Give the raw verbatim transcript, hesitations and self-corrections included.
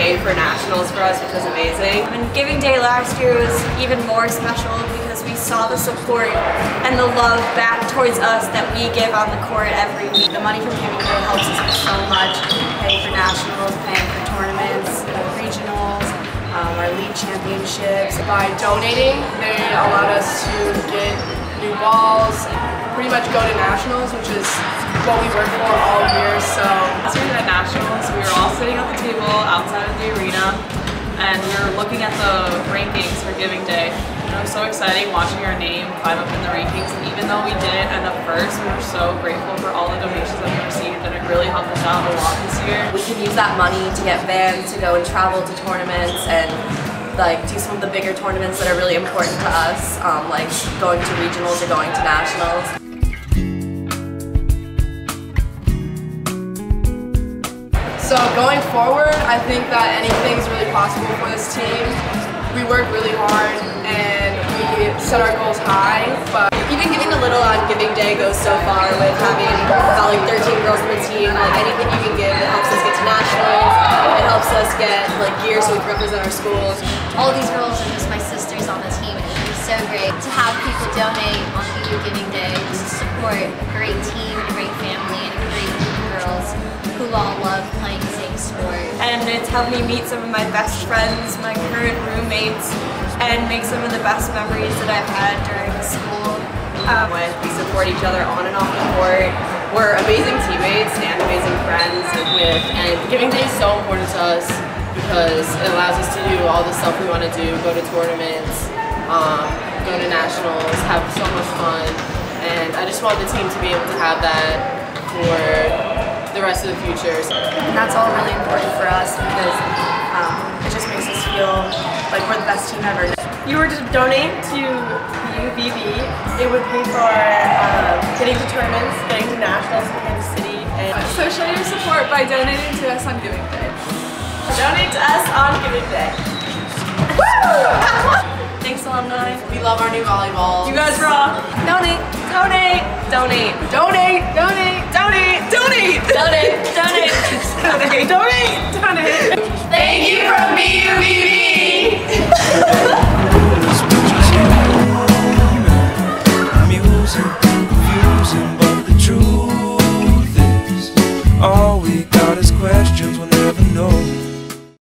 pay for nationals for us, which was amazing. And Giving Day last year was even more special because we saw the support and the love back towards us that we give on the court every week. The money from Giving Day helps us with so much, paying for nationals, paying for tournaments, regionals, um, our league championships. By donating, they allowed us to get new balls, pretty much go to nationals, which is what we worked for all year. So last year at nationals, we were all sitting at the table outside of the arena, and we were looking at the rankings for Giving Day. And it was so exciting watching our name climb up in the rankings. And even though we didn't end up first, we were so grateful for all the donations that we received, and it really helped us out a lot this year. We can use that money to get vans to go and travel to tournaments and like do some of the bigger tournaments that are really important to us, um, like going to regionals or going to nationals. So going forward, I think that anything's really possible for this team. We work really hard and we set our goals high, but even giving a little on Giving Day goes so far with having about like thirteen girls on the team. Like anything you can give, it helps us get to nationals. It helps us get like gear so we can represent our schools. All these girls are just my sisters on the team, and it was so great to have people donate on Giving Day to support a great team, a great family, and a great group of girls who all love playing the same sport. And it's helped me meet some of my best friends, my current roommates, and make some of the best memories that I've had during school. Um, when we support each other on and off the court, we're amazing teammates and amazing friends with, and Giving Day is so important to us because it allows us to do all the stuff we want to do, go to tournaments, um, go to nationals, have so much fun, and I just want the team to be able to have that for the rest of the future. And that's all really important for us because um, it just makes us feel like we're the best team ever. If you were to donate to U V B, it would pay for um, getting to tournaments, getting to nationals in Kansas City. And so show your support by donating to us on Giving Day. Donate to us on Giving Day. Thanks, alumni. We love our new volleyball. You guys rock. Donate, donate, donate, Donate, donate, donate, donate, donate, donate, donate, donate, donate. Thank you from B U V B! Confusing, but the truth is all we